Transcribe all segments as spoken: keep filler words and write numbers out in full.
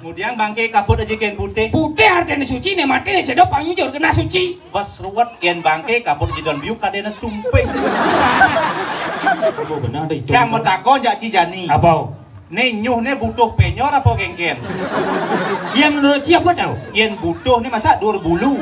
Kemudian bangke kaput aja kain putih. Putih artinya suci nih mati nih sedap panyujur kena suci. Pas ruwet yen bangke kaput aja don biu kadena sumping. Oh benar ada itu. Yang metakon jak cijani. Apa? Nih nyuh nih butuh penyor apa kengken? Yang menurut siapa tahu? Yen butuh nih masa dur bulu.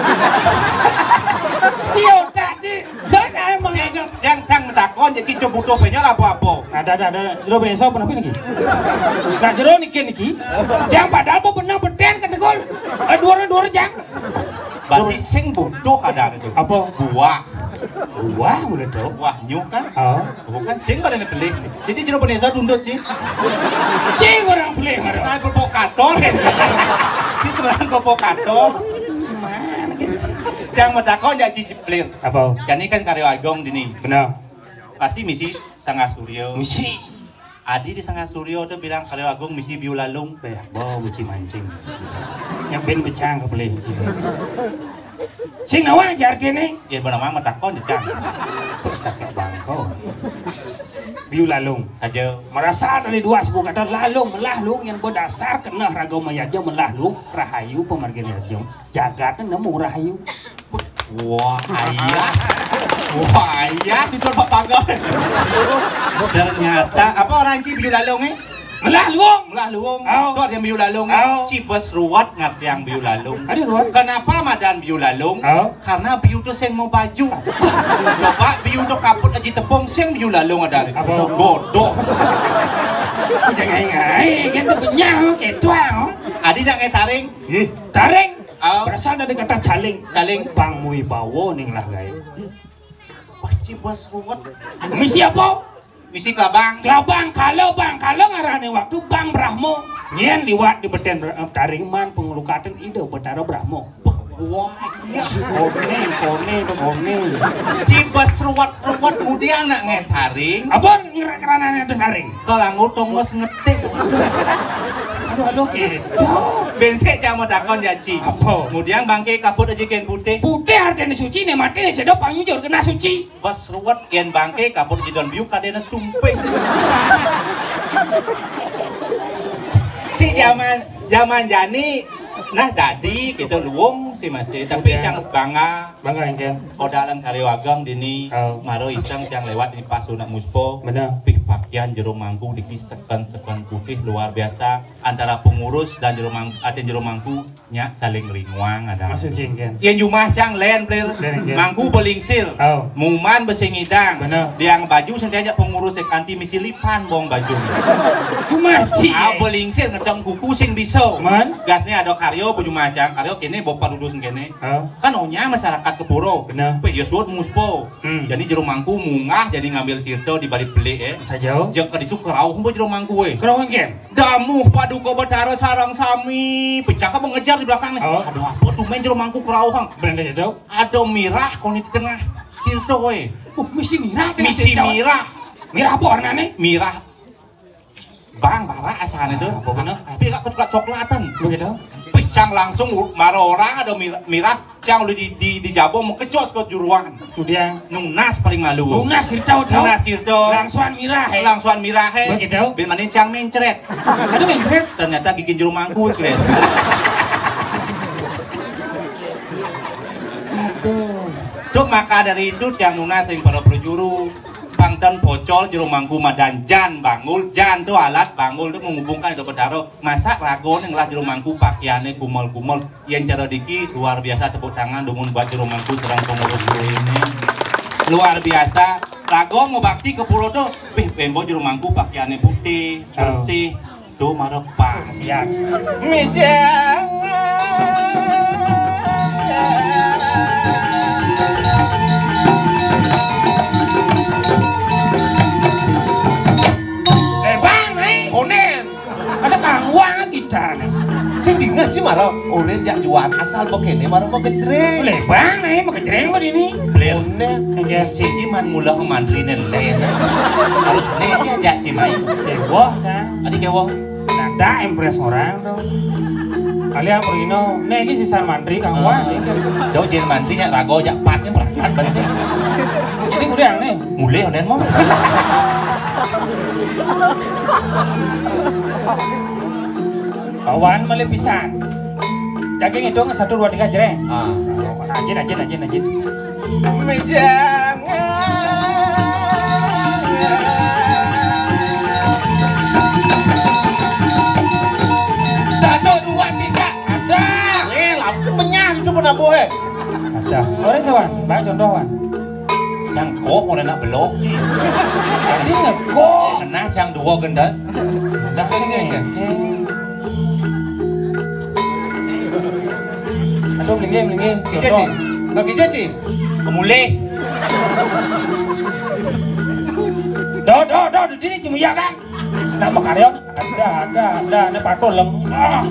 Cio tak ci. Dan emang agak. Jang jang metakon jadi coba butuh penyor apa-apa. Ada ada ada jero besok pernah lagi. Nah jero niki niki. Yang padahal mau benar beten ketegol. Eh dua dua jang. Berarti sing butuh ada itu. Apa? Buah. Wah udah tahu. Wah nyuh kan? Oh. Bukan sing pada beli. Jadi jero penesa tundut sih. Cing orang beli orang. Sebenarnya provokator. Ini sebenarnya provokator. Cuman gitu. Jang metakon jak ciciplir. Apa? Kan ini kan karyo agong dini. Benar. Pasti misi Sangga Suryo. Misi. Adi di Sangga Suryo tuh bilang karyo agung misi biolalung. Ya, bawa beci mancing. Yang ben becang ke beli sih. Sing nawa aja artinya. Ya benar-benar metakon ya jang. Terus agak bangko. Biu lalung. Aja. Merasa dari dua sebuah kata lalung melahlung yang berdasar kena raga mayatnya melahlung rahayu pemargin yajong jagatnya nemu rahayu. Wah ayah. Wah ayah itu Pak Pagar. Ternyata apa orang ci biu lalung eh? Melahlung. Melahlung. Oh. Itu ada yang biu lalung. Oh. Cibes ruwet ngat yang biu lalung. Ada ruwet. Kenapa madan biu lalung? Oh. Karena biu tuh sing mau baju. Coba biu tuh kaput aja tepung sing biu lalung ada. Apa? Godok. Sejak ngai kan tuh benyah kayak tua. Adi nak ngetaring. Ih, taring. Oh. Berasal dari kata caling. Caling. Bang mui bawo ning lah gay. Wah cibes ruwet. Misi apa? Misi kelabang. Kelabang kalau bang kalau ngarane waktu bang Brahmo nyen liwat di beten taring man pengelukaten ide betara Brahmo. Wah iya. Kone kone to kone. Cibes ruwet-ruwet kemudian nak ngetaring. Apa ngerak keranane atas taring? Kelangu tongos ngetis. Aduh aduh gitu. Bensek jamu takon jaci. Apa? Kemudian bangke kaput aja kain putih. Putih artinya suci nih mati nih sedap panyujur kena suci. Pas ruwet yen bangke kaput aja don biu kadena sumping. Ci zaman zaman jani nah dadi kita luwung sih masih tapi yang bangga Bangga yang kodalan karyo ageng dini oh. maro iseng yang lewat di pasunak muspo benar pih pakaian jero mangku diki sekan-sekan putih luar biasa antara pengurus dan jero mangku ada jero mangku nya saling ringwang ada masuk cingken yang jumah cang len plir mangku belingsir oh. muman besingidang benar yang baju sentiasa pengurus sek anti misi lipan bong baju cuma ci ah belingsir ngedang kuku sing bisa man gasnya ada karyo baju macang karyo kene bapak duduk kene oh. kan ohnya masyarakat kepuro benar pe ya suut muspo hmm. jadi jero mangku mungah jadi ngambil tirto di balik beli eh saja jeung ka ditu kerauh heuh jero mangku we kerauh engken damuh paduka betara sarang sami pecaka mengejar di belakang nih oh. aduh apa tuh main jero mangku kerauh hang beranda jauh ada mirah kon di tengah tirto we uh misi mirah misi mirah mirah apa warnanya mirah bang bara asalnya itu apa bener tapi gak coklat coklatan begitu pisang langsung maro orang ada mirah, mirah yang udah di di di jabo mau kecos ke juruan kemudian nunas paling malu nunas tirtau tau nunas tirto langsuan mirah he langsuan mirah he begitu bin manin cang mencret aduh mencret ternyata gigin juru mangku kles aduh tuh maka dari itu yang nunas sering pada berjuru Pangtan pocol jero mangku madan jan bangul jan tuh alat bangul tuh menghubungkan itu bedaro masa ragon yang lah jero mangku pakaiannya kumel-kumel yang cara diki luar biasa tepuk tangan dumun buat jero mangku serang pengurus ini luar biasa ragon mau bakti ke pulau tuh pih pembo jero mangku pakaiannya putih bersih tuh marah pas ya mijang ada kangwang kita nih sing dingah sih marah oren jak juan asal pokoknya marah mau kecering boleh bang nih mau kecering apa ini oren ya si iman mula mantri nelen harus nenya aja cimai kewoh cang adik kewoh nada impress orang dong kalian pergi no nih ini sisa mantri kangwang nih kan jauh jadi mantrinya rago jak patnya berangkat banget jadi udah nih mulai onen mau Bawaan malih pisan. Daging itu satu dua tiga jreng. Ah. Ajin ajin ajin ajin. Jangan. Satu dua tiga. Ada. Eh, lampun penyan coba nabuh eh. Ada. Orang sawan, bang contoh wan. Cangkok orang nak belok. Tadi ngekok. Kena cang dua gendas. Dah sini. Aduh, melinggi, melinggi. Kicaci. Nak kicaci. Pemulih. Do, do, do, di sini cimuya kan? Nama karyawan ada, ada, ada, ada patul lem. Ah.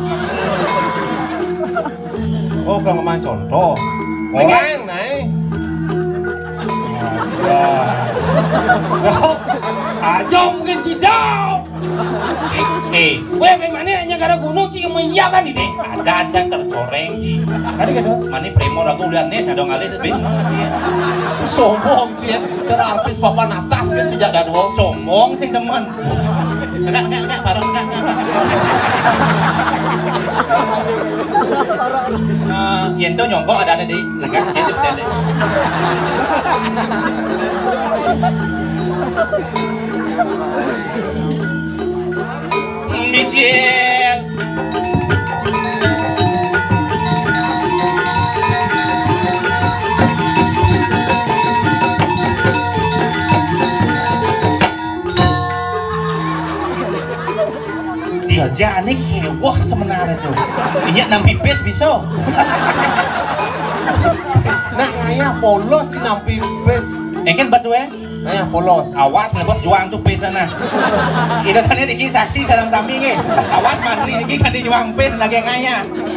Oh, kang main contoh. Orang naik. Aja mungkin cidau. Eh, Weh, memang ni hanya gara gunung cik meya kan ini. ada cang tercoreng sih. Ada gitu. Mani premo ragu lihat nih, sadong kali sebin mana dia. Sombong sih, cara artis papan atas kan sejak dado. Sombong sih teman. Enggak, enggak, enggak, parah, enggak, enggak. Nah, yang tuh nyongkok ada ada di, enggak, dia di tele. Mijit. Dia jane kewah sebenarnya tuh. Ini nampi bes bisa. Nah, ayah polos sih nampi bes. Eh kan batu eh? Ayah polos. Awas nih bos juang tuh bes sana. Itu tadi diki saksi dalam sampingnya. Awas mantri diki kan di juang bes lagi ngaya.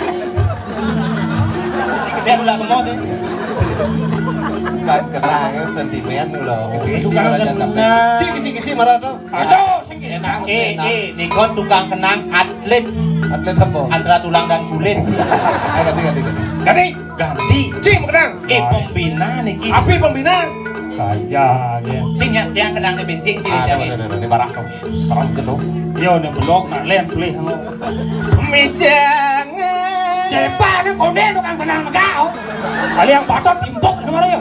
Dia ulah kemot deh. Kan kenang sentimen loh. Kisi-kisi Tukang raja sampai. kenang. Cik kisi-kisi marah dong. Aduh, sengit. Enak, Eh, enak. eh, Nikon tukang kenang atlet Atlet apa? antara tulang dan kulit. Ayo ganti ganti ganti. Ganti, ganti. Cik kenang. Eh, pembina niki. Api pembina. Kayaknya. Sing yang yang kenang di bensin sih Ada, dia. ada, ada, di barak dong. Serang gitu. Yo ni blok nak len play hang. Mijangan. Cepat ni kau ni tukang kenal kau. Kali yang patot timpuk ni mana yo.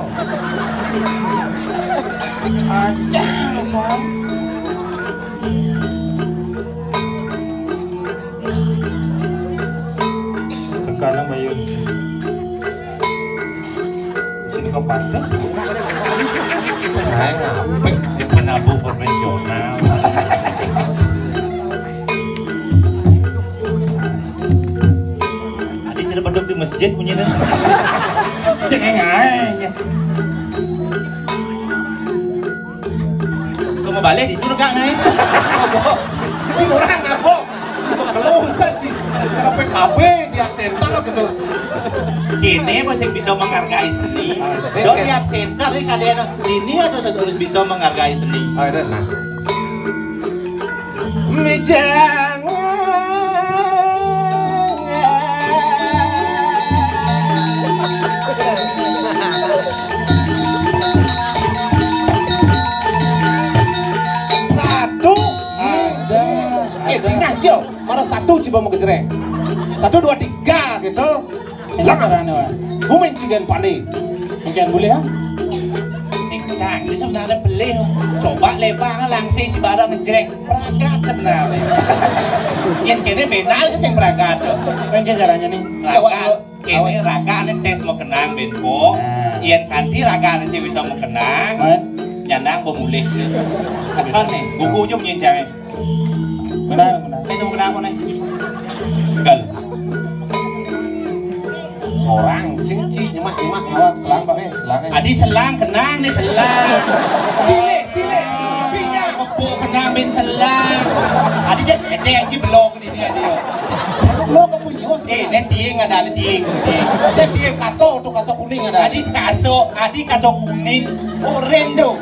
Acang sam. Sekarang Bayu. Sini kau pantas. Nah, ngapik. Dia penabuh profesional. Adi tidak beduk di masjid punya nih. Jangan ngai. Kau mau balik itu enggak naik? Si orang nabok. Si kelusan sih. Cara P K B di center gitu. Kini bos yang bisa menghargai seni. Do tiap center ini kalian ini atau harus bisa menghargai seni. Oh, ada nah. Mijangan. Satu. Ada. Eh, tinggal sio. Marah satu coba mau kejereng. Satu dua tiga gitu. Enak caranya wan. Gue main cigan pade. Mungkin boleh ha? Sing cang sih sebenarnya beli. Coba lebar langsung si barang ngejreng. Peragat sebenarnya. Yang kini benar ke sing peragat. Mungkin caranya nih. Raga, kini raga nih tes mau kenang benpo. Ian kanti raga nih sih bisa mau kenang. Man. Nyanang pemulih. Sekan nih, gugunya menyincang. Benar, benar. Itu mau kenang mana? Gal. Orang sing ci nyemak nyemak ngawak selang pakai selangnya. Adi selang kenang nih selang. Sile sile. Pinya. Kepo kenang ben selang. Adi jadi ada yang di belok ini dia dia. Lo kepunyos. Eh, nen tieng ada nen tieng. Jadi yang kaso tuh kaso kuning ada. Adi kaso, adi kaso kuning, orendo.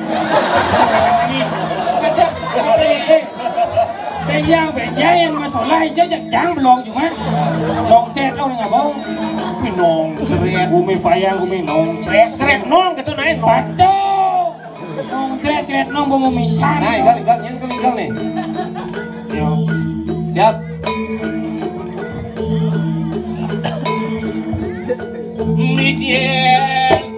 Ada. Eh, benjang benjang yang masalah aja jangan belum cuma. Long chat oh nggak mau. Pinong ceret. Gumi payang gumi nong cret Ceret nong gitu naik nong. Patuh. Nong cret cret nong mau misan. Nah, gal gal nyen gal gal nih. Yo. Siap. Dieng.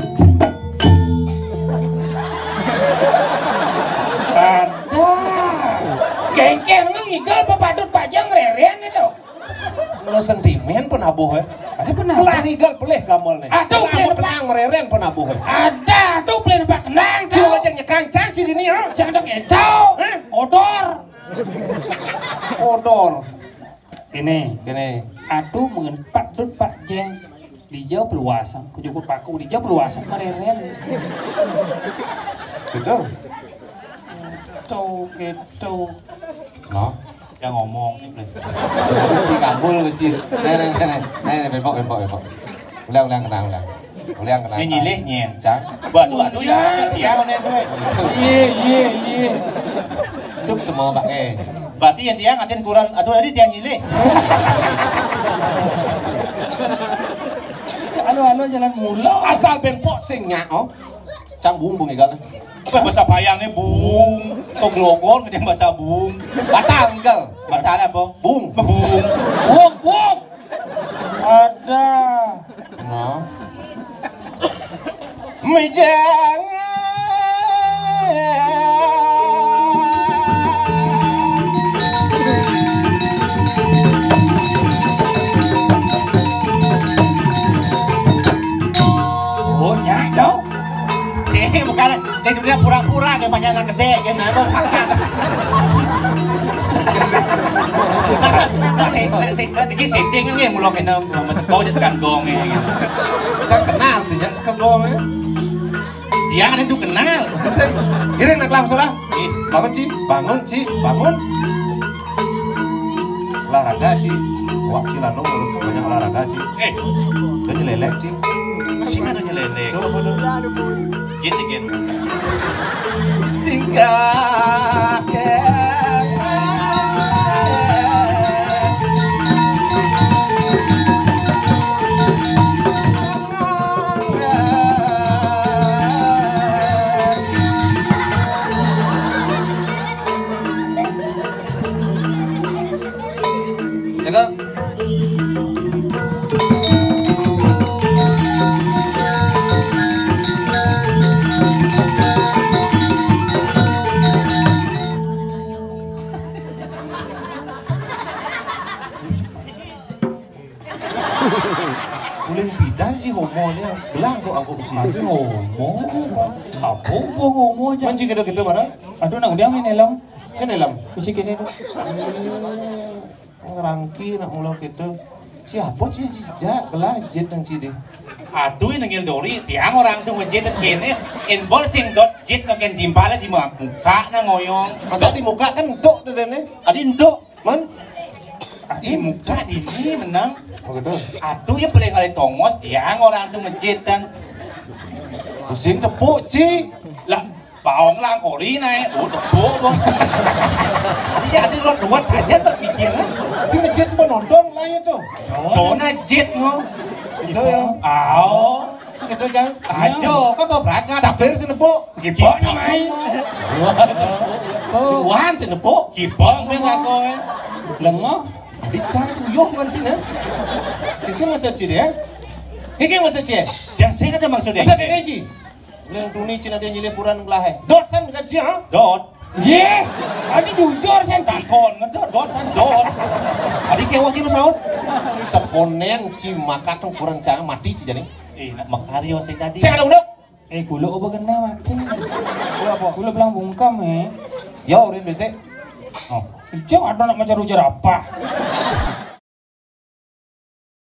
Ada. Kengker ngigel pepadut pajang rerian itu. Lo sentimen pun abuh ya. Ada pernah. Kelah higal peleh gamol nih. Aduh, Kelah peleh kenang mereren pun abuh ya. Ada tuh beli pak kenang. Cil aja nyekancang sih ini ya. Siang dok itu. Odor. Odor. Ini. Gini. Aduh mengen pak dut pak jeng. Dijauh peluasan. Kujukut paku dijauh peluasan mereren. Gitu. Tuh gitu. No. Yang ngomong nih, Ble. Kecil kabul kecil. Nih nih nih nih nih bempok bempok bempok. Ulang ulang kenang ulang. Ulang kenang. Ini nyilih nyen. Cang. Waduh, aduh ya, Dieng nih tuh. Iya iya iya. Suk semua pak eh. Berarti yang Dieng ngatin kurang, aduh tadi Dieng nyilih. Halo-halo jalan mulu. Asal bempok sing nyao. Cang bumbung igal. Wah, bahasa payangnya bung, toglogon gede bahasa bung. Batal igal. Batal apa? Bung. Bung. Wuk wuk. Ada. No. Mejang. Oh nyak dong. Sih, bukan. Di dunia pura-pura kayak banyak anak gede, kayak nama pakan. Nah, saya, saya, lagi setting kan yang mulai kena masuk kau jadi tekan gong ya. Cang kenal sih jak sekegong ya. Dia kan itu kenal. Kira nak langsung lah. Eh, Bangun Ci, bangun Ci, bangun. Olahraga Ci. Wah Ci lalu harus banyak olahraga Ci. eh, Udah nyelelek Ci. masih ada nyelelek. Tuh apa tuh? Gitu kan. Tinggal Uling bidan Ci homo dia gelang kok aku Ci. Aduh homo. Apa gua homo aja. Manci gede-gede mana? Aduh nang dia ini lam. Cen elam. Isi kene tuh. Ngerangki nak mula gitu. Siapa Ci Ci jak gelah jet nang Ci deh. Aduh ini ngil dori, tiang orang tuh ngejit kene, inbol sing dot jit ngaken timpala di muka na ngoyong. Masa di muka kan entuk tuh dene. Adi endo, Man. di muka di ini menang. Oh gitu. Aduh ya paling kali tongos, tiang orang tuh ngejit dan Pusing tepuk Ci. lah baong lang kori naik, oh tepuk bang. Dia ada lo dua saja berpikir lah. Si ngejit penonton lah ya tuh. Dona jit ngo, Itu ya. aw, Si gitu Cang. ajo, kan mau berangkat. Sabar si nepuk. Gibok namai. Oh, Tuhan si nepuk. Kibong memang kau eh. lengoh. Adi Cang tuyuh kan Ci nah. Iki masa Ci deh. Iki masa Ci. Yang saya kata maksudnya. Masa kayak Ci. Leng duni Ci nanti nyelipuran ngelahe. Dot san dengan Ci ha. Dot. Ye, adi jujur senci. Takon ngedot dot kan dot. Adi kewas di pesawat. Seponen Ci maka tuh kurang Cang mati Ci jadi. Eh, nak makario saya tadi. Saya ada udah. Eh, kulo apa kena mati? Udah apa? Kulo bilang bungkam eh. Ya urin besok. Oh, hijau ada nak macam rujar apa?